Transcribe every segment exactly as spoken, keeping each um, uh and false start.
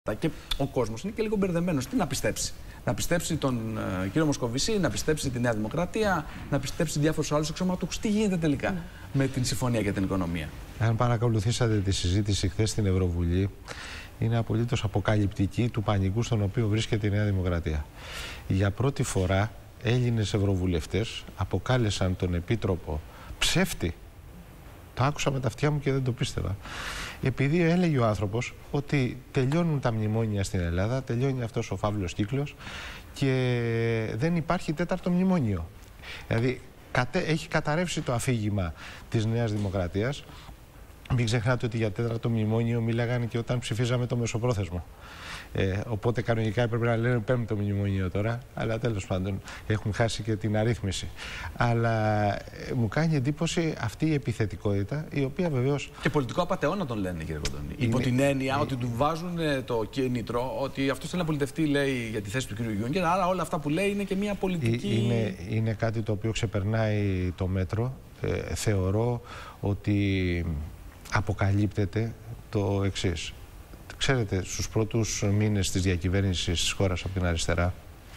Και ο κόσμος είναι και λίγο μπερδεμένος. Τι να πιστέψει. Να πιστέψει τον uh, κύριο Μοσκοβισή, να πιστέψει τη Νέα Δημοκρατία, να πιστέψει διάφορους άλλους αξιωματούχους. Τι γίνεται τελικά mm. με την συμφωνία για την οικονομία. Αν παρακολουθήσατε τη συζήτηση χθες στην Ευρωβουλή, είναι απολύτως αποκαλυπτική του πανικού στον οποίο βρίσκεται η Νέα Δημοκρατία. Για πρώτη φορά Έλληνες ευρωβουλευτές αποκάλεσαν τον Επίτροπο ψεύτη. Το άκουσα με τα αυτιά μου και δεν το πίστευα. Επειδή έλεγε ο άνθρωπος ότι τελειώνουν τα μνημόνια στην Ελλάδα, τελειώνει αυτός ο φαύλος κύκλος και δεν υπάρχει τέταρτο μνημόνιο. Δηλαδή κατέ, έχει καταρρεύσει το αφήγημα της Νέας Δημοκρατίας. Μην ξεχνάτε ότι για τέταρτο μνημόνιο μίλαγαν και όταν ψηφίζαμε το μεσοπρόθεσμο. Ε, οπότε κανονικά έπρεπε να λένε πέμπτο μνημόνιο τώρα, αλλά τέλος πάντων έχουν χάσει και την αρρύθμιση. Αλλά ε, μου κάνει εντύπωση αυτή η επιθετικότητα, η οποία βεβαίως. Και πολιτικό απατεώνα τον λένε, κύριε Κοντώνη. Υπό την έννοια είναι... ότι του βάζουν το κίνητρο, ότι αυτό θέλει να πολιτευτεί, λέει, για τη θέση του κύριου Γιούγκερ, άρα όλα αυτά που λέει είναι και μια πολιτική. Είναι, είναι κάτι το οποίο ξεπερνάει το μέτρο. Ε, θεωρώ ότι αποκαλύπτεται το εξής. Ξέρετε, στους πρώτους μήνες της διακυβέρνησης της χώρας από την αριστερά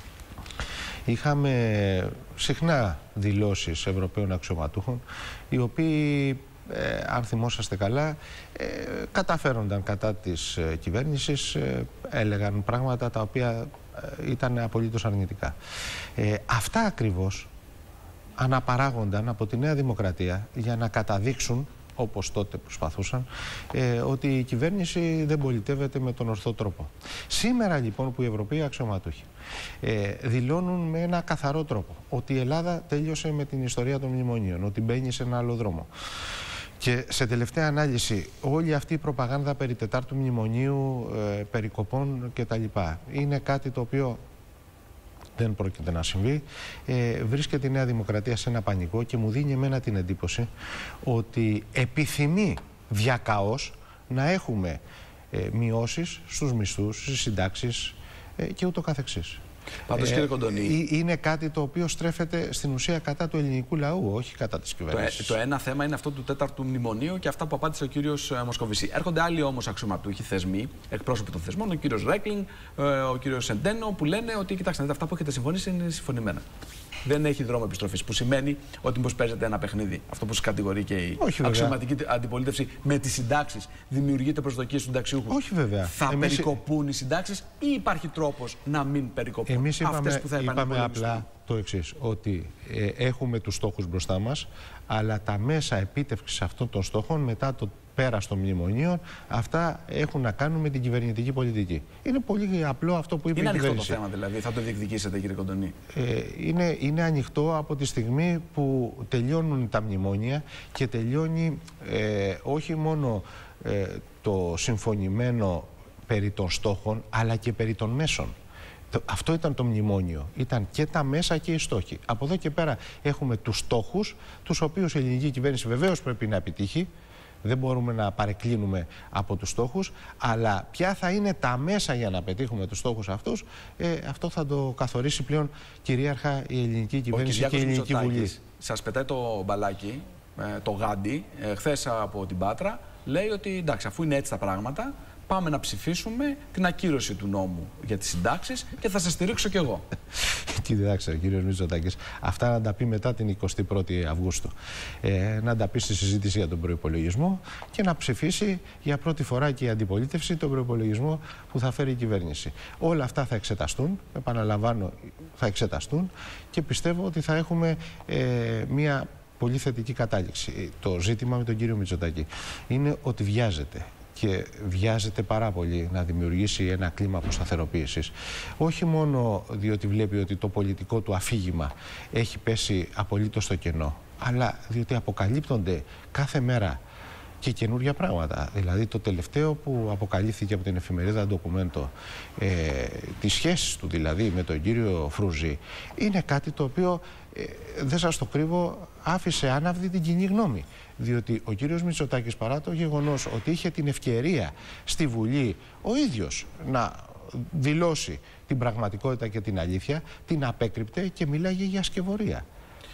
είχαμε συχνά δηλώσεις Ευρωπαίων αξιωματούχων οι οποίοι, ε, αν θυμόσαστε καλά, ε, καταφέρονταν κατά της ε, κυβέρνησης, ε, έλεγαν πράγματα τα οποία ε, ήταν απολύτως αρνητικά. Ε, αυτά ακριβώς αναπαράγονταν από τη Νέα Δημοκρατία για να καταδείξουν, όπως τότε προσπαθούσαν, ε, ότι η κυβέρνηση δεν πολιτεύεται με τον ορθό τρόπο. Σήμερα λοιπόν που οι Ευρωπαίοι αξιωματούχοι ε, δηλώνουν με ένα καθαρό τρόπο ότι η Ελλάδα τέλειωσε με την ιστορία των μνημονίων, ότι μπαίνει σε ένα άλλο δρόμο. Και σε τελευταία ανάλυση όλη αυτή η προπαγάνδα περί τετάρτου μνημονίου, ε, περικοπών κτλ. Είναι κάτι το οποίο δεν πρόκειται να συμβεί. Ε, βρίσκεται η Νέα Δημοκρατία σε ένα πανικό και μου δίνει εμένα την εντύπωση ότι επιθυμεί διακαώς να έχουμε ε, μειώσεις στους μισθούς, στις συντάξεις ε, και ούτω καθεξής. Πάντως, κύριε Κοντώνη, είναι κάτι το οποίο στρέφεται στην ουσία κατά του ελληνικού λαού, όχι κατά της κυβέρνησης. Το, το ένα θέμα είναι αυτό του τέταρτου μνημονίου και αυτά που απάντησε ο κύριος Μοσκοβισή. Έρχονται άλλοι όμως αξιωματούχοι θεσμοί, εκπρόσωποι των θεσμών, ο κύριος Ρέκλινγκ, ο κύριος Σεντένο, που λένε ότι κοιτάξτε, αυτά που έχετε συμφωνήσει είναι συμφωνημένα. Δεν έχει δρόμο επιστροφής. Που σημαίνει ότι μήπως παίζεται ένα παιχνίδι. Αυτό που σας κατηγορεί και η όχι, αξιωματική αντιπολίτευση με τις συντάξεις. Δημιουργείται προσδοκίες στους συνταξιούχους. Όχι, βέβαια. Θα Εμείς... περικοπούν οι συντάξεις ή υπάρχει τρόπος να μην περικοπούν? Εμείς είπαμε, που θα είπαμε απλά το εξής, ότι ε, έχουμε τους στόχους μπροστά μας, αλλά τα μέσα επίτευξης αυτών των στόχων μετά το πέρας των μνημονίων, αυτά έχουν να κάνουν με την κυβερνητική πολιτική. Είναι πολύ απλό αυτό που είπε είναι η κυβέρνηση. Είναι ανοιχτό το θέμα, δηλαδή, θα το διεκδικήσετε, κύριε Κοντώνη? Ε, είναι, είναι ανοιχτό από τη στιγμή που τελειώνουν τα μνημόνια και τελειώνει ε, όχι μόνο ε, το συμφωνημένο περί των στόχων, αλλά και περί των μέσων. Αυτό ήταν το μνημόνιο. Ήταν και τα μέσα και οι στόχοι. Από εδώ και πέρα έχουμε τους στόχους, τους οποίους η ελληνική κυβέρνηση βεβαίως πρέπει να επιτύχει. Δεν μπορούμε να παρεκκλίνουμε από τους στόχους, αλλά ποια θα είναι τα μέσα για να πετύχουμε τους στόχους αυτούς, ε, αυτό θα το καθορίσει πλέον κυρίαρχα η ελληνική κυβέρνηση και η ελληνική Βουλή. Σας πετάει το μπαλάκι, το γάντι, χθες από την Πάτρα, λέει ότι εντάξει, αφού είναι έτσι τα πράγματα, πάμε να ψηφίσουμε την ακύρωση του νόμου για τις συντάξεις και θα σας στηρίξω κι εγώ. Κοιτάξτε, ο κύριος Μητσοτάκης, αυτά να τα πει μετά την εικοστή πρώτη Αυγούστου. Ε, να τα πει στη συζήτηση για τον προϋπολογισμό και να ψηφίσει για πρώτη φορά και η αντιπολίτευση τον προϋπολογισμό που θα φέρει η κυβέρνηση. Όλα αυτά θα εξεταστούν, επαναλαμβάνω, θα εξεταστούν και πιστεύω ότι θα έχουμε ε, μια πολύ θετική κατάληξη. Το ζήτημα με τον κύριο Μητσοτάκη είναι ότι βιάζεται. Και βιάζεται πάρα πολύ να δημιουργήσει ένα κλίμα αποσταθεροποίησης. Όχι μόνο διότι βλέπει ότι το πολιτικό του αφήγημα έχει πέσει απολύτως στο κενό, αλλά διότι αποκαλύπτονται κάθε μέρα και καινούργια πράγματα. Δηλαδή το τελευταίο που αποκαλύφθηκε από την εφημερίδα Ντοκουμέντο, ε, τις σχέσεις του δηλαδή με τον κύριο Φρούζη, είναι κάτι το οποίο, ε, δεν σας το κρύβω, άφησε άναυδη την κοινή γνώμη. Διότι ο κύριος Μητσοτάκης, παρά το γεγονός ότι είχε την ευκαιρία στη Βουλή ο ίδιος να δηλώσει την πραγματικότητα και την αλήθεια, την απέκρυπτε και μίλαγε για σκευωρία.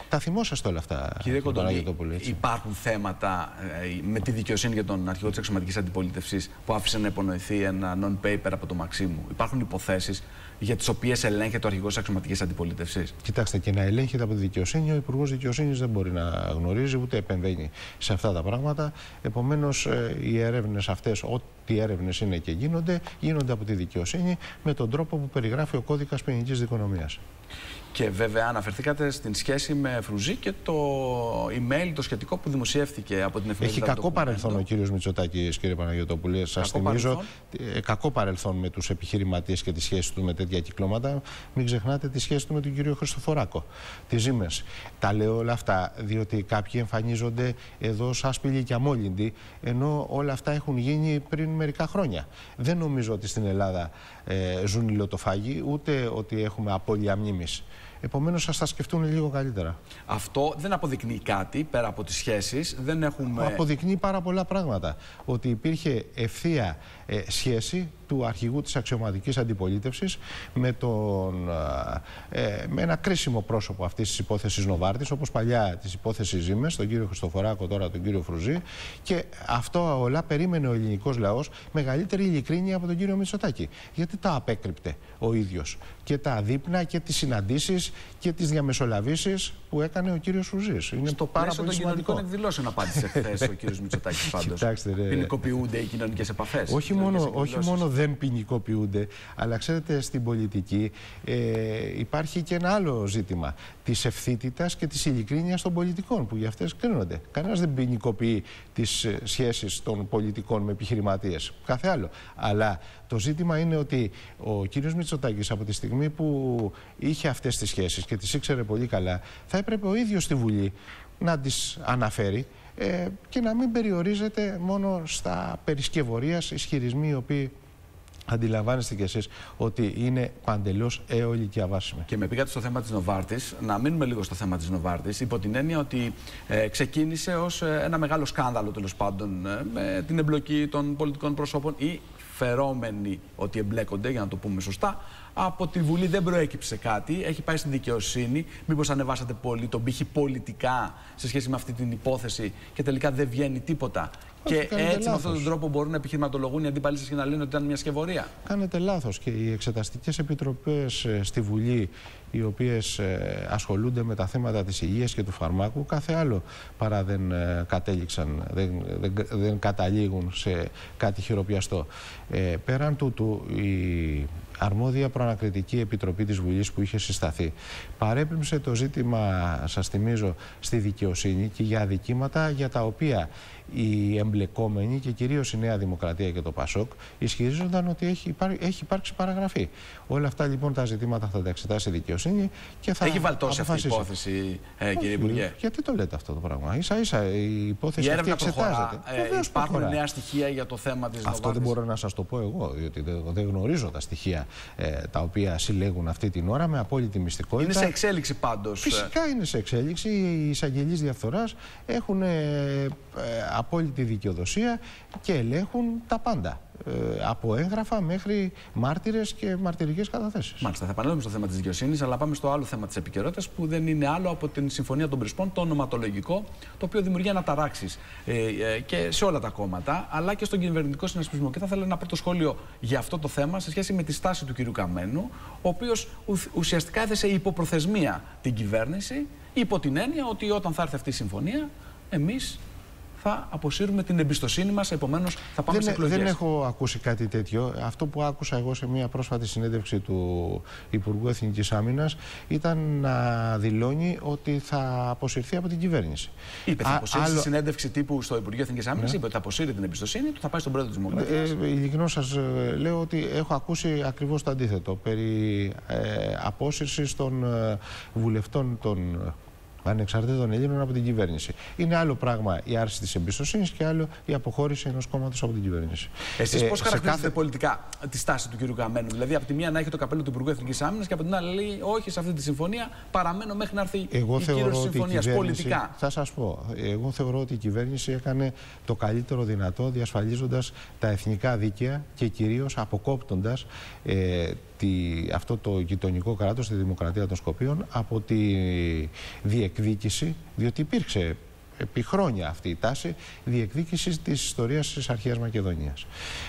Τα θυμόσαστε όλα αυτά. Κύριε Κοντονή, υπάρχουν θέματα ε, με τη δικαιοσύνη για τον αρχηγό της αξιωματικής αντιπολίτευσης που άφησε να υπονοηθεί ένα non-paper από το Μαξίμου. Υπάρχουν υποθέσεις για τις οποίες ελέγχεται ο αρχηγός της αξιωματικής αντιπολίτευσης? Κοιτάξτε, και να ελέγχεται από τη δικαιοσύνη, ο Υπουργός Δικαιοσύνης δεν μπορεί να γνωρίζει ούτε επεμβαίνει σε αυτά τα πράγματα. Επομένως, ε, οι έρευνες αυτές, ό,τι έρευνες είναι και γίνονται, γίνονται από τη δικαιοσύνη με τον τρόπο που περιγράφει ο κώδικας ποινικής δικονομίας. Και βέβαια αναφερθήκατε στην σχέση με Φρουζή και το email το σχετικό που δημοσιεύθηκε από την εφημερίδα. Έχει κακό παρελθόν ο κύριος Μητσοτάκης, κύριε Παναγιωτοπούλου. Σας θυμίζω, ε, κακό παρελθόν με τους επιχειρηματίες και τη σχέση του με τέτοια κυκλώματα. Μην ξεχνάτε τη σχέση του με τον κύριο Χριστοφοράκο, τη Siemens. Τα λέω όλα αυτά διότι κάποιοι εμφανίζονται εδώ σαν άσπηλοι και αμόλυντοι, ενώ όλα αυτά έχουν γίνει πριν μερικά χρόνια. Δεν νομίζω ότι στην Ελλάδα ε, ζουν ηλιοτοφάγοι, ούτε ότι έχουμε απώλεια μνήμης. Επομένως, ας τα σκεφτούν λίγο καλύτερα. Αυτό δεν αποδεικνύει κάτι πέρα από τις σχέσεις. Δεν έχουμε... Αποδεικνύει πάρα πολλά πράγματα. Ότι υπήρχε ευθεία ε, σχέση του αρχηγού της αξιωματικής αντιπολίτευσης με, τον, ε, με ένα κρίσιμο πρόσωπο αυτής της υπόθεσης Νοβάρτης, όπως παλιά της υπόθεσης Siemens, τον κύριο Χριστοφοράκο, τώρα τον κύριο Φρουζή. Και αυτό όλα περίμενε ο ελληνικός λαός μεγαλύτερη ειλικρίνεια από τον κύριο Μητσοτάκη. Γιατί τα απέκρυπτε ο ίδιος και τα δείπνα και τις συναντήσεις και τις διαμεσολαβήσεις που έκανε ο κύριος Φρουζής. Είναι στο πάρα πολύ των κοινωνικών εκδηλώσεων απάντησε χθες ο κύριος Μητσοτάκης πάντως. Ποινικοποιούνται οι κοινωνικές επαφές. Όχι μόνο, όχι μόνο δεν ποινικοποιούνται, αλλά ξέρετε, στην πολιτική ε, υπάρχει και ένα άλλο ζήτημα της ευθύτητας και της ειλικρίνειας των πολιτικών που για αυτές κρίνονται. Κανένας δεν ποινικοποιεί τις σχέσεις των πολιτικών με επιχειρηματίες. Κάθε άλλο. Αλλά το ζήτημα είναι ότι ο κύριος Μητσοτάκης από τη στιγμή που είχε αυτές τις σχέσεις και τις ήξερε πολύ καλά, θα έπρεπε ο ίδιος στη Βουλή να τις αναφέρει ε, και να μην περιορίζεται μόνο στα περισκευωρίας ισχυρισμοί οι οποίοι αντιλαμβάνεστε κι εσείς ότι είναι παντελώς έολοι και αβάσιμοι. Και με πήγατε στο θέμα της Νοβάρτης, να μείνουμε λίγο στο θέμα της Νοβάρτης, υπό την έννοια ότι ε, ξεκίνησε ως ε, ένα μεγάλο σκάνδαλο τέλος πάντων ε, με την εμπλοκή των πολιτικών προσώπων ή φερόμενοι ότι εμπλέκονται, για να το πούμε σωστά. Από τη Βουλή δεν προέκυψε κάτι, έχει πάει στην δικαιοσύνη. Μήπως ανεβάσατε πολύ τον πύχη πολιτικά σε σχέση με αυτή την υπόθεση και τελικά δεν βγαίνει τίποτα? Και έτσι λάθος. Με αυτόν τον τρόπο μπορούν να επιχειρηματολογούν οι αντίπαλοι σας και να λένε ότι ήταν μια σκευωρία. Κάνετε λάθος. Και οι εξεταστικές επιτροπές στη Βουλή, οι οποίες ασχολούνται με τα θέματα της υγείας και του φαρμάκου, κάθε άλλο παρά δεν κατέληξαν, δεν, δεν, δεν καταλήγουν σε κάτι χειροπιαστό. Ε, πέραν τούτου, η αρμόδια προανακριτική επιτροπή της Βουλής που είχε συσταθεί παρέπεμψε το ζήτημα, σας θυμίζω, στη δικαιοσύνη και για αδικήματα για τα οποία οι εμπλεκόμενοι και κυρίως η Νέα Δημοκρατία και το Πασόκ ισχυρίζονταν ότι έχει, υπάρ, έχει υπάρξει παραγραφή. Όλα αυτά λοιπόν τα ζητήματα θα τα εξετάσει η δικαιοσύνη και θα έχει βαλτώσει αποφασίσει. Αυτή η υπόθεση, ε, κύριε Υπουργέ? Γιατί το λέτε αυτό το πράγμα? Ίσα ίσα η υπόθεση η αυτή εξετάζεται. Ε, υπάρχουν προχωρά. νέα στοιχεία για το θέμα της Νοβάρτης? Αυτό δεν μπορώ να σας το πω εγώ, διότι δεν, δεν γνωρίζω τα στοιχεία ε, τα οποία συλλέγουν αυτή την ώρα με απόλυτη μυστικότητα. Είναι σε εξέλιξη πάντως. Φυσικά είναι σε εξέλιξη. Οι εισαγγελείς διαφθοράς έχουν ε, ε, απόλυτη δικαιοδοσία και ελέγχουν τα πάντα. Ε, από έγγραφα μέχρι μάρτυρες και μαρτυρικές καταθέσεις. Μάλιστα, θα επανέλθουμε στο θέμα της δικαιοσύνης, αλλά πάμε στο άλλο θέμα της επικαιρότητας που δεν είναι άλλο από την Συμφωνία των Πρεσπών, το ονοματολογικό, το οποίο δημιουργεί αναταράξεις ε, ε, και σε όλα τα κόμματα, αλλά και στον κυβερνητικό συνασπισμό. Και θα ήθελα ένα πρώτο σχόλιο για αυτό το θέμα σε σχέση με τη στάση του κ. Καμένου, ο οποίος ουσιαστικά έθεσε υποπροθεσμία την κυβέρνηση, υπό την έννοια ότι όταν θα έρθει αυτή η συμφωνία, εμείς θα αποσύρουμε την εμπιστοσύνη μας, επομένως θα πάμε δεν, σε εκλογές. Δεν έχω ακούσει κάτι τέτοιο. Αυτό που άκουσα εγώ σε μια πρόσφατη συνέντευξη του Υπουργού Εθνικής Άμυνας ήταν να δηλώνει ότι θα αποσυρθεί από την κυβέρνηση. Είπε, θα αποσύρει άλλο... στη συνέντευξη τύπου στο Υπουργείο Εθνικής Άμυνας, ναι. Είπε ότι θα αποσύρει την εμπιστοσύνη του, θα πάει στον πρόεδρο της Δημοκρατίας. Ε, ειλικρινώς σας λέω ότι έχω ακούσει ακριβώς το αντίθετο περί ε, απόσυρσης των ε, βουλευτών των ανεξαρτήτων Ελλήνων από την κυβέρνηση. Είναι άλλο πράγμα η άρση της εμπιστοσύνης και άλλο η αποχώρηση ενός κόμματος από την κυβέρνηση. Εσείς ε, πώς χαρακτηρίζετε κάθε... πολιτικά τη στάση του κ. Καμένου? Δηλαδή, από τη μία να έχει το καπέλο του Υπουργού Εθνικής Άμυνας και από την άλλη λέει όχι σε αυτή τη συμφωνία, παραμένω μέχρι να έρθει εγώ η κύρωση της συμφωνίας. Πολιτικά. Θα σας πω. Εγώ θεωρώ ότι η κυβέρνηση έκανε το καλύτερο δυνατό διασφαλίζοντας τα εθνικά δίκαια και κυρίως αποκόπτοντας ε, τη, αυτό το γειτονικό κράτος, τη Δημοκρατία των Σκοπίων, από τη διεκδίκηση, διότι υπήρξε επί χρόνια αυτή η τάση διεκδίκησης της ιστορίας της αρχαίας Μακεδονίας.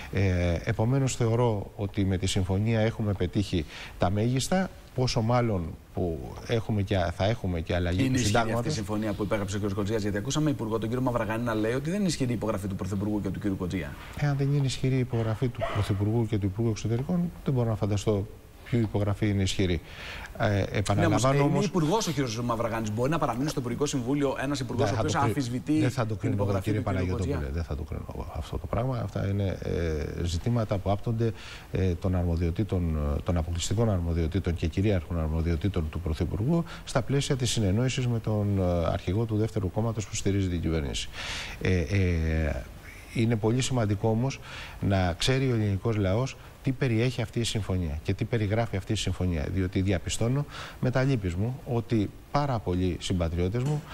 Ε, επομένως θεωρώ ότι με τη συμφωνία έχουμε πετύχει τα μέγιστα, πόσο μάλλον που έχουμε και, θα έχουμε και αλλαγή του συντάγματος. Είναι ισχυρή αυτή η συμφωνία που υπέγραψε ο κ. Κοτζίας? Γιατί ακούσαμε υπουργό, τον κ. Μαυραγάνη, να λέει ότι δεν είναι ισχυρή η υπογραφή του Πρωθυπουργού και του κ. Κοτζία. Εάν δεν είναι ισχυρή η υπογραφή του Πρωθυπουργού και του Υπουργού Εξωτερικών, δεν μπορώ να φανταστώ ποια υπογραφή είναι ισχυρή. Ε, επαναλαμβάνω ναι, όμως, όμως. Είναι υπουργός ο κ. Μαυραγάνης. Μπορεί να παραμείνει στο Υπουργικό Συμβούλιο ένας υπουργός ο οποίος αμφισβητεί. Δεν θα το την κρίνω, υπογραφή κύριε του κ. Παναγιώτοπουλε. Δεν θα το κρίνω αυτό το πράγμα. Αυτά είναι ε, ζητήματα που άπτονται ε, των αρμοδιοτήτων, των αποκλειστικών αρμοδιοτήτων και κυρίαρχων αρμοδιοτήτων του Πρωθυπουργού στα πλαίσια της συνεννόησης με τον αρχηγό του δεύτερου κόμματος που στηρίζει την κυβέρνηση. Ε, ε, είναι πολύ σημαντικό όμως να ξέρει ο ελληνικός λαός τι περιέχει αυτή η συμφωνία και τι περιγράφει αυτή η συμφωνία. Διότι διαπιστώνω με τα λύπης μου ότι πάρα πολλοί συμπατριώτες μου,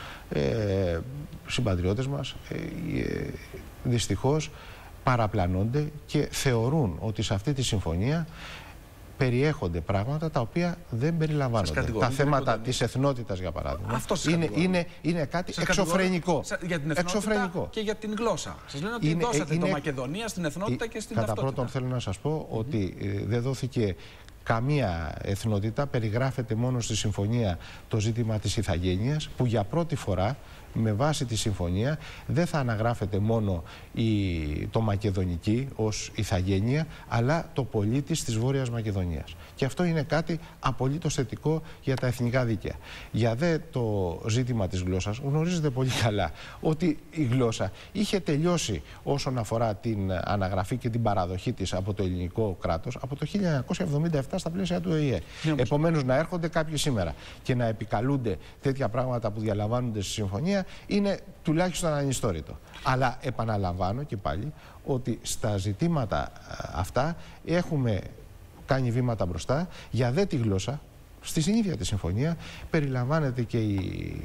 ε, συμπατριώτες μας, ε, δυστυχώς παραπλανώνται και θεωρούν ότι σε αυτή τη συμφωνία περιέχονται πράγματα τα οποία δεν περιλαμβάνονται. Τα θέματα της εθνότητας, για παράδειγμα, αυτό είναι, είναι, είναι κάτι σας εξωφρενικό. Σας, για την εθνότητα εξωφρενικό. Και για την γλώσσα. Σας λένε ότι είναι, δώσατε είναι, το Μακεδονία στην εθνότητα και στην κατά ταυτότητα. Κατά πρώτον θέλω να σας πω mm-hmm. ότι ε, δεν δόθηκε καμία εθνότητα, περιγράφεται μόνο στη συμφωνία το ζήτημα της ηθαγένειας, που για πρώτη φορά με βάση τη συμφωνία δεν θα αναγράφεται μόνο η, το μακεδονική ως ηθαγένεια, αλλά το πολίτης της Βόρειας Μακεδονίας. Και αυτό είναι κάτι απολύτως θετικό για τα εθνικά δίκαια. Για δε το ζήτημα της γλώσσας, γνωρίζετε πολύ καλά ότι η γλώσσα είχε τελειώσει όσον αφορά την αναγραφή και την παραδοχή της από το ελληνικό κράτος από το χίλια εννιακόσια εβδομήντα επτά στα πλαίσια του Ο Η Ε. Επομένως, να έρχονται κάποιοι σήμερα και να επικαλούνται τέτοια πράγματα που διαλαμβάνονται στη συμφωνία είναι τουλάχιστον ανιστόρητο. Αλλά επαναλαμβάνω και πάλι ότι στα ζητήματα αυτά έχουμε κάνει βήματα μπροστά. Για δε τη γλώσσα, στη συνήθεια τη συμφωνία περιλαμβάνεται και η,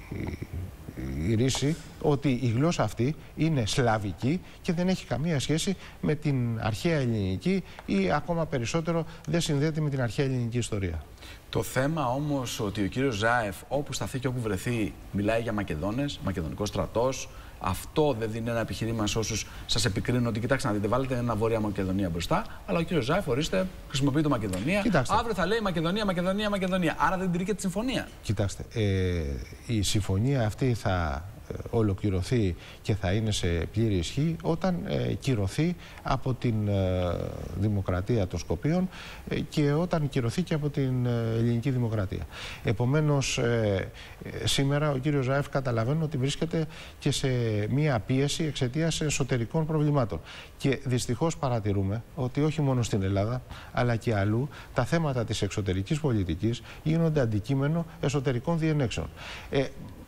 η, η ρίση ότι η γλώσσα αυτή είναι σλαβική και δεν έχει καμία σχέση με την αρχαία ελληνική ή ακόμα περισσότερο δεν συνδέεται με την αρχαία ελληνική ιστορία. Το θέμα όμως ότι ο κύριος Ζάεφ όπου σταθεί και όπου βρεθεί μιλάει για Μακεδόνες, μακεδονικός στρατός, αυτό δεν δίνει ένα επιχειρήμα σε όσους σας επικρίνουν ότι κοιτάξτε να δείτε, βάλετε ένα Βόρεια Μακεδονία μπροστά, αλλά ο κύριος Ζάεφ, ορίστε, χρησιμοποιεί το Μακεδονία. Κοιτάξτε. Αύριο θα λέει Μακεδονία, Μακεδονία, Μακεδονία. Άρα δεν τηρεί και τη συμφωνία. Κοιτάξτε, ε, η συμφωνία αυτή θα ολοκληρωθεί και θα είναι σε πλήρη ισχύ όταν ε, κυρωθεί από την ε, Δημοκρατία των Σκοπίων ε, και όταν κυρωθεί και από την ε, Ελληνική Δημοκρατία. Επομένως, ε, ε, σήμερα ο κύριος Ζάεφ καταλαβαίνει ότι βρίσκεται και σε μία πίεση εξαιτίας εσωτερικών προβλημάτων. Και δυστυχώς παρατηρούμε ότι όχι μόνο στην Ελλάδα, αλλά και αλλού, τα θέματα της εξωτερικής πολιτικής γίνονται αντικείμενο εσωτερικών διενέξεων. Ε,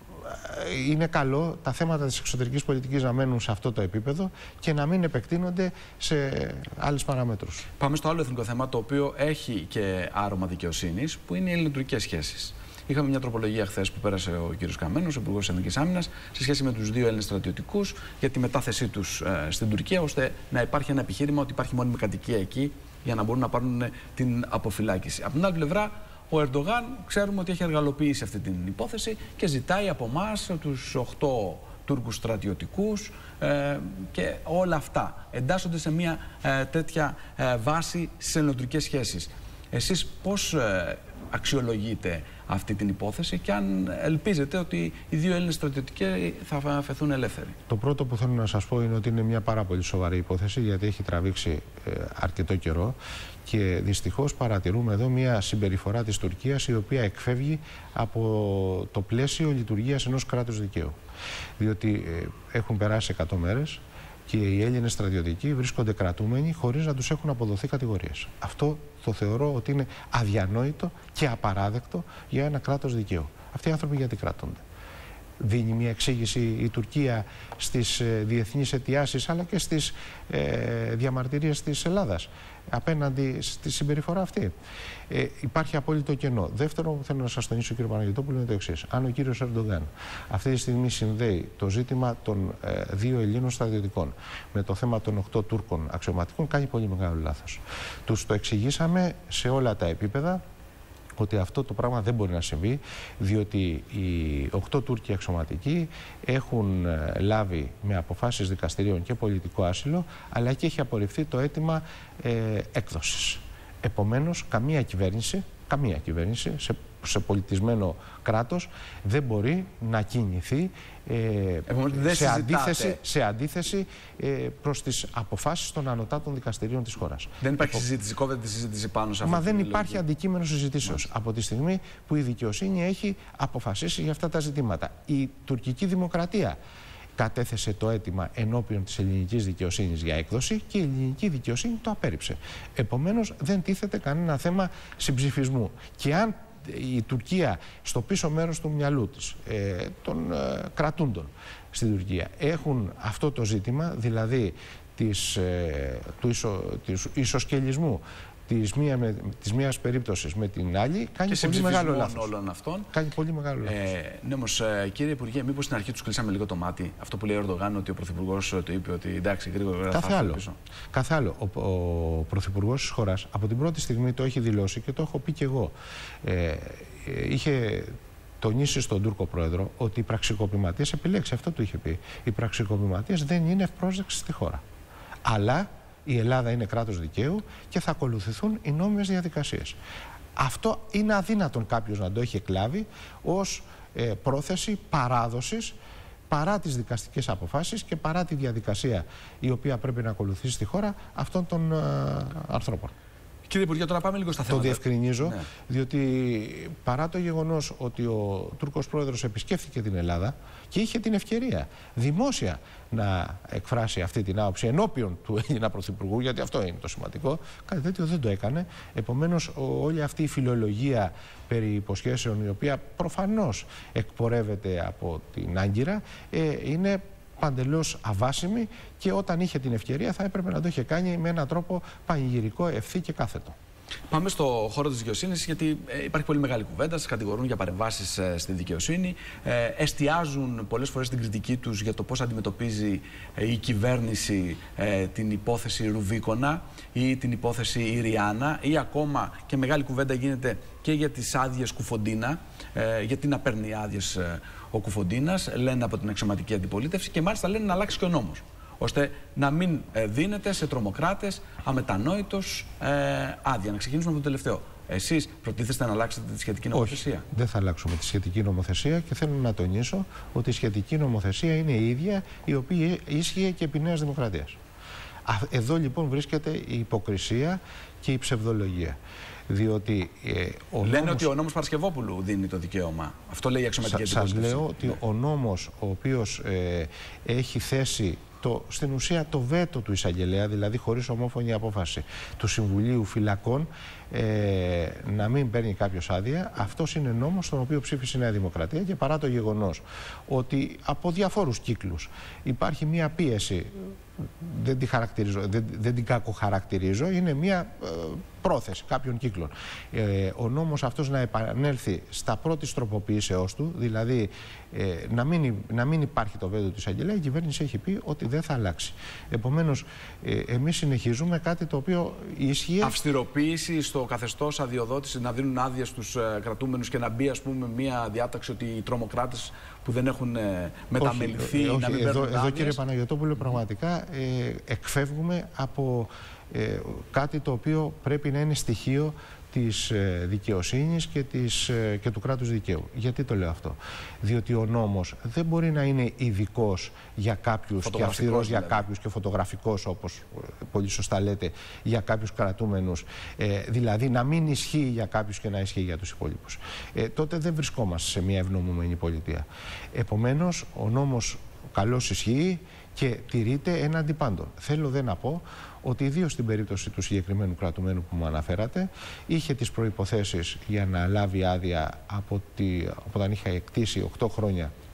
Είναι καλό τα θέματα της εξωτερικής πολιτικής να μένουν σε αυτό το επίπεδο και να μην επεκτείνονται σε άλλες παραμέτρους. Πάμε στο άλλο εθνικό θέμα, το οποίο έχει και άρωμα δικαιοσύνης, που είναι οι ελληνοτουρκικές σχέσεις. Είχαμε μια τροπολογία χθες που πέρασε ο κ. Καμένος, ο Υπουργός Εθνικής Άμυνας, σε σχέση με τους δύο Έλληνες στρατιωτικούς για τη μετάθεσή τους ε, στην Τουρκία, ώστε να υπάρχει ένα επιχείρημα ότι υπάρχει μόνιμη κατοικία εκεί για να μπορούν να πάρουν την αποφυλάκηση. Από την άλλη πλευρά, ο Ερντογάν ξέρουμε ότι έχει εργαλοποιήσει αυτή την υπόθεση και ζητάει από εμάς τους οχτώ Τούρκους στρατιωτικούς ε, και όλα αυτά εντάσσονται σε μια ε, τέτοια ε, βάση στις ελληνοτουρκικές σχέσεις. Εσείς πώς ε, αξιολογείτε αυτή την υπόθεση και αν ελπίζετε ότι οι δύο Έλληνες στρατιωτικοί θα αφαιθούν ελεύθεροι? Το πρώτο που θέλω να σας πω είναι ότι είναι μια πάρα πολύ σοβαρή υπόθεση, γιατί έχει τραβήξει ε, αρκετό καιρό και δυστυχώς παρατηρούμε εδώ μια συμπεριφορά της Τουρκίας η οποία εκφεύγει από το πλαίσιο λειτουργίας ενός κράτους δικαίου. Διότι ε, έχουν περάσει εκατό μέρες και οι Έλληνες στρατιωτικοί βρίσκονται κρατούμενοι χωρίς να τους έχουν αποδοθεί κατηγορίες. Αυτό το θεωρώ ότι είναι αδιανόητο και απαράδεκτο για ένα κράτος δικαίου. Αυτοί οι άνθρωποι γιατί κρατούνται? δίνει μια εξήγηση η Τουρκία στις ε, διεθνείς αιτιάσεις αλλά και στις ε, διαμαρτυρίες της Ελλάδας απέναντι στη συμπεριφορά αυτή? Ε, υπάρχει απόλυτο κενό. Δεύτερο που θέλω να σας τονίσω, κύριε Παναγιωτόπουλο, είναι το εξής. Αν ο κύριος Ερντογάν αυτή τη στιγμή συνδέει το ζήτημα των ε, δύο Ελλήνων στρατιωτικών με το θέμα των οκτώ Τούρκων αξιωματικών, κάνει πολύ μεγάλο λάθος. Τους το εξηγήσαμε σε όλα τα επίπεδα ότι αυτό το πράγμα δεν μπορεί να συμβεί, διότι οι οκτώ Τούρκοι αξιωματικοί έχουν λάβει με αποφάσεις δικαστηρίων και πολιτικό άσυλο, αλλά και έχει απορριφθεί το αίτημα ε, έκδοσης. Επομένως, καμία κυβέρνηση, καμία κυβέρνηση σε, σε πολιτισμένο κράτος δεν μπορεί να κινηθεί ε, σε, αντίθεση, σε αντίθεση ε, προς τις αποφάσεις των ανωτάτων δικαστηρίων της χώρας. Δεν υπάρχει συζήτηση, κόβεται τη συζήτηση πάνω σε αυτό. Μα δεν υπάρχει αντικείμενο συζητήσεως από τη στιγμή που η δικαιοσύνη έχει αποφασίσει για αυτά τα ζητήματα. Η τουρκική δημοκρατία κατέθεσε το αίτημα ενώπιον της ελληνικής δικαιοσύνης για έκδοση και η ελληνική δικαιοσύνη το απέρριψε. Επομένως, δεν τίθεται κανένα θέμα συμψηφισμού. Και αν η Τουρκία στο πίσω μέρος του μυαλού της, ε, των ε, κρατούντων στην Τουρκία, έχουν αυτό το ζήτημα, δηλαδή της, ε, του ισο, της ισοσκελισμού της, μία, με, της μίας περίπτωσης με την άλλη, κάνει και πολύ μεγάλο λάθος. Όλων αυτών. Κάνει πολύ μεγάλο λάθος. Ε, ναι, όμως, κύριε Υπουργέ, μήπως στην αρχή τους κλείσαμε λίγο το μάτι? Αυτό που λέει ο Ερντογάν, ότι ο Πρωθυπουργός του είπε ότι εντάξει, γρήγορα θα έρθει πίσω. Καθ' άλλο, ο, ο Πρωθυπουργός της χώρας από την πρώτη στιγμή το έχει δηλώσει και το έχω πει και εγώ. Ε, είχε τονίσει στον Τούρκο Πρόεδρο ότι οι πραξικοπηματίες, επιλέξει αυτό του είχε πει, οι πραξικοπηματίες δεν είναι ευπρόσδεκτοι στη χώρα. Αλλά η Ελλάδα είναι κράτος δικαίου και θα ακολουθηθούν οι νόμιμες διαδικασίες. Αυτό είναι αδύνατον κάποιος να το έχει εκλάβει ως ε, πρόθεση παράδοσης παρά τις δικαστικές αποφάσεις και παρά τη διαδικασία η οποία πρέπει να ακολουθήσει στη χώρα αυτών των ε, ανθρώπων. Κύριε Υπουργέ, τώρα πάμε λίγο στα θέματα. Το διευκρινίζω, ναι. Διότι παρά το γεγονός ότι ο Τούρκος Πρόεδρος επισκέφθηκε την Ελλάδα και είχε την ευκαιρία δημόσια να εκφράσει αυτή την άποψη ενώπιον του Έλληνα Πρωθυπουργού, γιατί αυτό είναι το σημαντικό, κάτι τέτοιο δεν το έκανε. Επομένως, όλη αυτή η φιλολογία περί υποσχέσεων, η οποία προφανώς εκπορεύεται από την Άγκυρα, ε, είναι παντελώς αβάσιμη και όταν είχε την ευκαιρία θα έπρεπε να το είχε κάνει με έναν τρόπο πανηγυρικό, ευθύ και κάθετο. Πάμε στο χώρο της δικαιοσύνης, γιατί ε, υπάρχει πολύ μεγάλη κουβέντα. Σας κατηγορούν για παρεμβάσεις ε, στη δικαιοσύνη. Ε, εστιάζουν πολλές φορές την κριτική τους για το πώς αντιμετωπίζει ε, η κυβέρνηση ε, την υπόθεση Ρουβίκονα ή την υπόθεση Ιριάννα, ή ακόμα και μεγάλη κουβέντα γίνεται και για τις άδειες Κουφοντίνα, ε, γιατί να παίρνει άδειες ε, ο Κουφοντίνας, λένε από την αξιωματική αντιπολίτευση, και μάλιστα λένε να αλλάξει και ο νόμος, ώστε να μην ε, δίνεται σε τρομοκράτες αμετανόητος ε, άδεια. Να ξεκινήσουμε από το τελευταίο. Εσείς προτίθεστε να αλλάξετε τη σχετική νομοθεσία? Όχι, δεν θα αλλάξουμε τη σχετική νομοθεσία και θέλω να τονίσω ότι η σχετική νομοθεσία είναι η ίδια η οποία ίσχυε και επί Νέας Δημοκρατίας. Εδώ λοιπόν βρίσκεται η υποκρισία και η ψευδολογία. Διότι, ε, ο Λένε νόμος... ότι ο νόμος Παρασκευόπουλου δίνει το δικαίωμα. Αυτό λέει η αξιωματική αντιπολίτευση. Σας λέω ότι ναι. ο νόμος ο οποίος ε, έχει θέσει το, στην ουσία το βέτο του εισαγγελέα, δηλαδή χωρίς ομόφωνη απόφαση του Συμβουλίου Φυλακών, ε, να μην παίρνει κάποιος άδεια, αυτός είναι νόμος τον οποίο ψήφισε η Νέα Δημοκρατία, και παρά το γεγονός ότι από διαφόρους κύκλους υπάρχει μία πίεση, δεν την, χαρακτηρίζω, δεν, δεν την κακοχαρακτηρίζω, είναι μία ε, πρόθεση κάποιων κύκλων. Ε, ο νόμος αυτός να επανέλθει στα πρώτης τροποποιήσεώς του, δηλαδή ε, να, μην, να μην υπάρχει το βέτο του εισαγγελέα, η κυβέρνηση έχει πει ότι δεν θα αλλάξει. Επομένως, ε, εμείς συνεχίζουμε κάτι το οποίο ισχύει. Αυστηροποίηση στο καθεστώς αδειοδότηση, να δίνουν άδειες στους ε, κρατούμενους και να μπει, ας πούμε, μία διάταξη ότι οι τρομοκράτες που δεν έχουν ε, μεταμεληθεί όχι, να μην εδώ, παίρνουν εδώ, κύριε Παναγιωτόπουλο, πραγματικά ε, εκφεύγουμε από ε, κάτι το οποίο πρέπει να είναι στοιχείο της ε, δικαιοσύνης και, της, ε, και του κράτους δικαίου. Γιατί το λέω αυτό? Διότι ο νόμος δεν μπορεί να είναι ειδικός για κάποιους και αυστηρός δηλαδή. για κάποιους και φωτογραφικός, όπως πολύ σωστά λέτε, για κάποιους κρατούμενους. Ε, δηλαδή να μην ισχύει για κάποιους και να ισχύει για τους υπόλοιπους. Ε, τότε δεν βρισκόμαστε σε μια ευνομούμενη πολιτεία. Επομένως, ο νόμος καλώς ισχύει και τηρείται έναντι πάντων. Θέλω δε να πω ότι ιδίως στην περίπτωση του συγκεκριμένου κρατουμένου που μου αναφέρατε, είχε τις προϋποθέσεις για να λάβει άδεια από, τη, από όταν είχα εκτίσει οκτώ χρόνια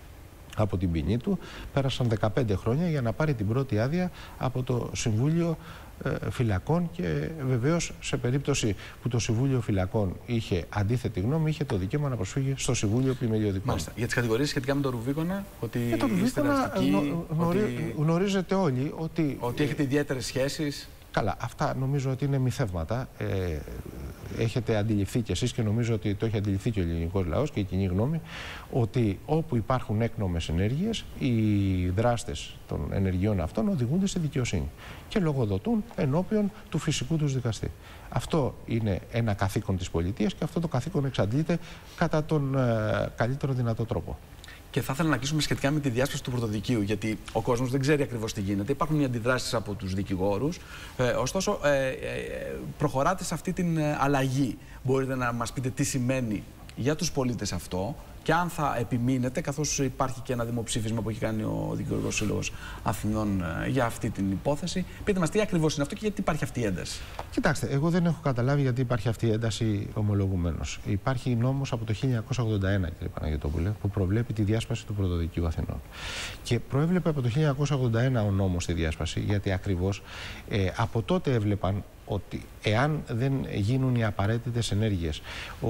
από την ποινή του. Πέρασαν δεκαπέντε χρόνια για να πάρει την πρώτη άδεια από το Συμβούλιο Φυλακών και βεβαίως σε περίπτωση που το Συμβούλιο Φυλακών είχε αντίθετη γνώμη, είχε το δικαίωμα να προσφύγει στο Συμβούλιο Πλημελιωδικών. Μάλιστα. Για τις κατηγορίες σχετικά με το Ρουβίκονα, ότι για το είστε δραστικοί, γνω, γνωρί, ότι... γνωρίζετε όλοι ότι... ότι έχετε ιδιαίτερες σχέσεις. Καλά, αυτά νομίζω ότι είναι μυθεύματα. Ε, έχετε αντιληφθεί κι εσείς και νομίζω ότι το έχει αντιληφθεί και ο ελληνικός λαός και η κοινή γνώμη, ότι όπου υπάρχουν έκνομες ενέργειες, οι δράστες των ενεργειών αυτών οδηγούνται στη δικαιοσύνη και λογοδοτούν ενώπιον του φυσικού τους δικαστή. Αυτό είναι ένα καθήκον της πολιτείας και αυτό το καθήκον εξαντλείται κατά τον ε, καλύτερο δυνατό τρόπο. Και θα ήθελα να κλείσουμε σχετικά με τη διάσπαση του πρωτοδικείου, γιατί ο κόσμος δεν ξέρει ακριβώς τι γίνεται. Υπάρχουν οι αντιδράσεις από τους δικηγόρους. Ε, ωστόσο, ε, ε, προχωράτε σε αυτή την αλλαγή. Μπορείτε να μας πείτε τι σημαίνει για τους πολίτες αυτό και αν θα επιμείνετε, καθώς υπάρχει και ένα δημοψήφισμα που έχει κάνει ο Δικηγορικός Σύλλογος Αθηνών για αυτή την υπόθεση. Πείτε μας τι ακριβώς είναι αυτό και γιατί υπάρχει αυτή η ένταση. Κοιτάξτε, εγώ δεν έχω καταλάβει γιατί υπάρχει αυτή η ένταση ομολογουμένως. Υπάρχει νόμος από το χίλια εννιακόσια ογδόντα ένα, κύριε Παναγιωτόπουλε, που προβλέπει τη διάσπαση του πρωτοδικείου Αθηνών. Και προέβλεπε από το χίλια εννιακόσια ογδόντα ένα ο νόμος τη διάσπαση, γιατί ακριβώς ε, από τότε έβλεπαν ότι εάν δεν γίνουν οι απαραίτητες ενέργειες, ο,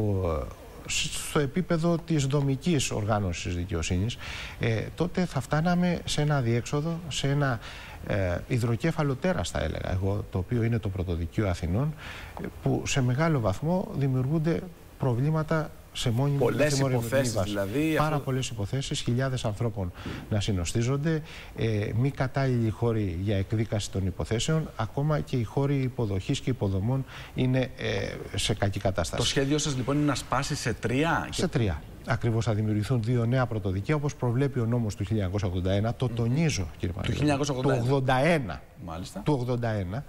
στο επίπεδο της δομικής οργάνωσης της δικαιοσύνης, ε, τότε θα φτάναμε σε ένα αδιέξοδο, σε ένα ε, υδροκέφαλο τέρας, θα έλεγα εγώ, το οποίο είναι το πρωτοδικείο Αθηνών, που σε μεγάλο βαθμό δημιουργούνται προβλήματα σε μόνιμη πολλές υποθέσεις βάση. Δηλαδή, Πάρα αυτό... πολλές υποθέσεις, χιλιάδες ανθρώπων να συνοστίζονται, ε, μη κατάλληλοι χώροι για εκδίκαση των υποθέσεων, ακόμα και οι χώροι υποδοχής και υποδομών είναι ε, σε κακή κατάσταση. Το σχέδιο σας λοιπόν είναι να σπάσει σε τρία. Σε τρία. Ακριβώς θα δημιουργηθούν δύο νέα πρωτοδικεία, όπως προβλέπει ο νόμος του χίλια εννιακόσια ογδόντα ένα. Το τονίζω, κύριε Παναγιώτη. Του χίλια εννιακόσια ογδόντα ένα. Μάλιστα. Του ογδόντα ένα.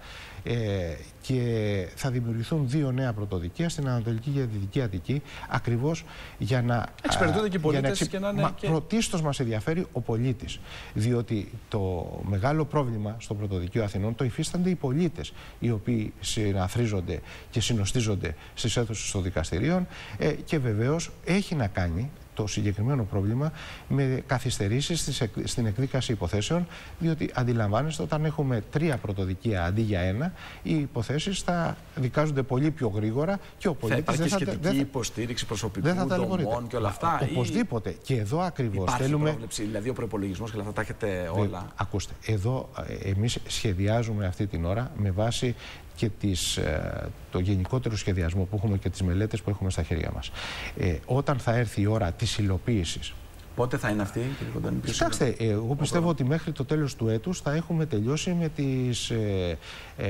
Ε, και θα δημιουργηθούν δύο νέα πρωτοδικεία στην Ανατολική και Δυτική Αττική, ακριβώς για να εξυπηρετούνται και οι πολίτες και, και να είναι. Μα, και... Πρωτίστως μας ενδιαφέρει ο πολίτης. Διότι το μεγάλο πρόβλημα στο πρωτοδικείο Αθηνών το υφίστανται οι πολίτες, οι οποίοι συναθρίζονται και συνοστίζονται στις αίθουσες των δικαστηρίων, ε, και βεβαίως έχει να κάνει το συγκεκριμένο πρόβλημα με καθυστερήσεις στην εκδίκαση υποθέσεων, διότι αντιλαμβάνεστε, όταν έχουμε τρία πρωτοδικεία αντί για ένα, οι υποθέσεις θα δικάζονται πολύ πιο γρήγορα και ο πολίτης θα δεν θα σχετική δεν θα, υποστήριξη προσωπικού, δεν θα δομών και όλα αυτά. Οπωσδήποτε. Ή... Και εδώ ακριβώς υπάρχει θέλουμε... πρόβλεψη, δηλαδή ο προϋπολογισμός και όλα αυτά τα έχετε όλα. Δε, ακούστε, εδώ εμείς σχεδιάζουμε αυτή την ώρα με βάση και τις, το γενικότερο σχεδιασμό που έχουμε και τις μελέτες που έχουμε στα χέρια μας. Ε, όταν θα έρθει η ώρα της υλοποίησης. Πότε θα είναι αυτή, κύριε Κοντώνη? Κοιτάξτε, εγώ πιστεύω ότι μέχρι το τέλος του έτους θα έχουμε τελειώσει με, τις, ε, ε,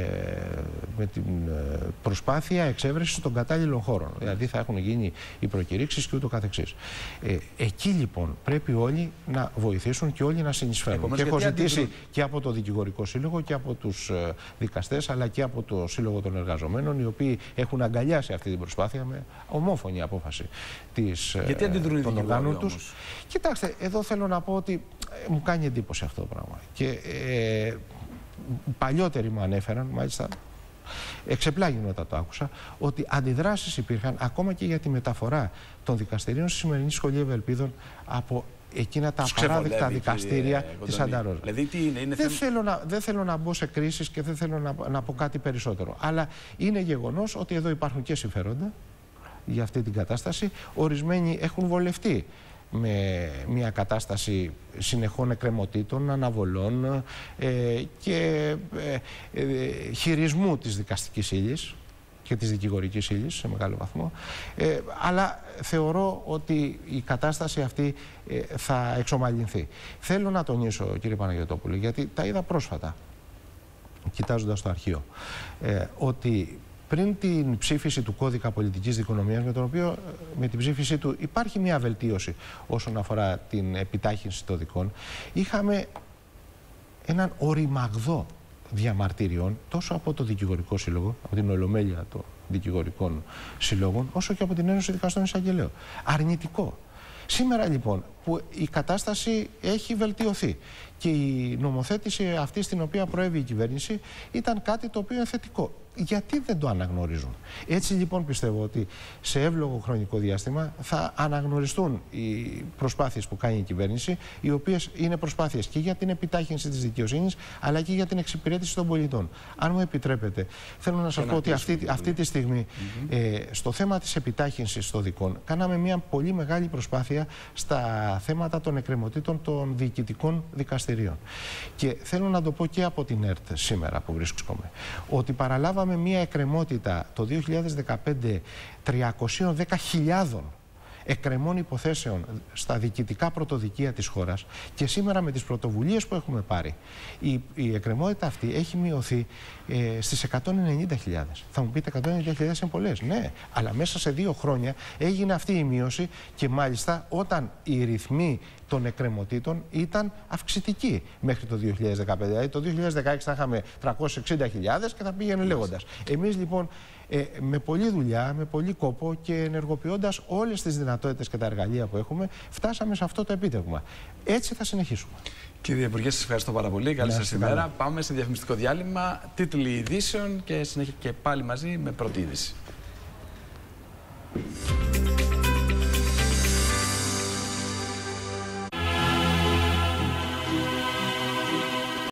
με την προσπάθεια εξέβρεσης των κατάλληλων χώρων. Δηλαδή θα έχουν γίνει οι προκηρύξεις και ούτω καθεξής. Ε, εκεί λοιπόν πρέπει όλοι να βοηθήσουν και όλοι να συνεισφέρουν. Επομένως, και έχω ζητήσει αντιδρούν... και από το Δικηγορικό Σύλλογο και από τους δικαστές, αλλά και από το Σύλλογο των Εργαζομένων, οι οποίοι έχουν αγκαλιάσει αυτή την προσπάθεια με ομόφωνη απόφαση της, γιατί αντιδρούν των οργάνων τους. Κοιτάξτε, εδώ θέλω να πω ότι ε, μου κάνει εντύπωση αυτό το πράγμα. Και ε, παλιότεροι μου ανέφεραν, μάλιστα, εξεπλάγει μετά το άκουσα, ότι αντιδράσεις υπήρχαν ακόμα και για τη μεταφορά των δικαστηρίων στη σημερινή Σχολή Ευελπίδων από εκείνα τα απαράδεκτα δικαστήρια της Σάντα-Ρώζα. Δηλαδή, τι είναι, είναι δεν, θέμα... θέλω να, δεν θέλω να μπω σε κρίσεις και δεν θέλω να, να πω κάτι περισσότερο. Αλλά είναι γεγονός ότι εδώ υπάρχουν και συμφέροντα για αυτή την κατάσταση. Ορισμένοι έχουν βολευτεί με μια κατάσταση συνεχών εκκρεμωτήτων, αναβολών ε, και ε, ε, χειρισμού της δικαστικής ύλης και της δικηγορικής ύλης σε μεγάλο βαθμό. Ε, αλλά θεωρώ ότι η κατάσταση αυτή ε, θα εξομαλυνθεί. Θέλω να τονίσω, κύριε Παναγιωτόπουλε, γιατί τα είδα πρόσφατα, κοιτάζοντας το αρχείο, ε, ότι πριν την ψήφιση του κώδικα πολιτικής δικονομίας, με τον οποίο με την ψήφιση του υπάρχει μια βελτίωση όσον αφορά την επιτάχυνση των δικών, είχαμε έναν οριμαγδό διαμαρτυριών τόσο από το Δικηγορικό Σύλλογο, από την Ολομέλεια των Δικηγορικών Συλλόγων, όσο και από την Ένωση Δικαστών Εισαγγελέων. Αρνητικό. Σήμερα λοιπόν που η κατάσταση έχει βελτιωθεί και η νομοθέτηση αυτή στην οποία προέβη η κυβέρνηση ήταν κάτι το οποίο είναι θετικό. γιατί δεν το αναγνωρίζουν. Έτσι λοιπόν πιστεύω ότι σε εύλογο χρονικό διάστημα θα αναγνωριστούν οι προσπάθειες που κάνει η κυβέρνηση, οι οποίες είναι προσπάθειες και για την επιτάχυνση της δικαιοσύνης, αλλά και για την εξυπηρέτηση των πολιτών. Αν μου επιτρέπετε, θέλω να σας πω ότι αυτή, αυτή τη στιγμή mm-hmm. ε, στο θέμα της επιτάχυνσης των δικών κάναμε μια πολύ μεγάλη προσπάθεια στα θέματα των εκκρεμωτήτων των διοικητικών δικαστηρίων. Και θέλω να το πω και από την ΕΡΤ σήμερα που βρίσκομαι, ότι παραλάβαμε μια εκκρεμότητα το δύο χιλιάδες δεκαπέντε τριακόσιες δέκα χιλιάδες εκκρεμών υποθέσεων στα διοικητικά πρωτοδικεία της χώρας, και σήμερα με τις πρωτοβουλίες που έχουμε πάρει η, η εκκρεμότητα αυτή έχει μειωθεί ε, στις εκατόν ενενήντα χιλιάδες. Θα μου πείτε εκατόν ενενήντα χιλιάδες είναι πολλές, ναι, αλλά μέσα σε δύο χρόνια έγινε αυτή η μείωση, και μάλιστα όταν οι ρυθμοί των εκκρεμωτήτων ήταν αυξητικοί μέχρι το δύο χιλιάδες δεκαπέντε. Δηλαδή το δύο χιλιάδες δεκαέξι θα είχαμε τριακόσιες εξήντα χιλιάδες και θα πήγαινε λέγοντας. Εμείς λοιπόν ε, με πολλή δουλειά, με πολύ κόπο και ενεργοποιώντας όλες τις δυνατότητες και τα εργαλεία που έχουμε, φτάσαμε σε αυτό το επίτευγμα. Έτσι θα συνεχίσουμε. Κύριε Υπουργέ, σας ευχαριστώ πάρα πολύ. Καλή σας ημέρα. Πάμε σε διαφημιστικό διάλειμμα, τίτλοι ειδήσεων και συνέχεια και πάλι μαζί με πρώτη είδηση.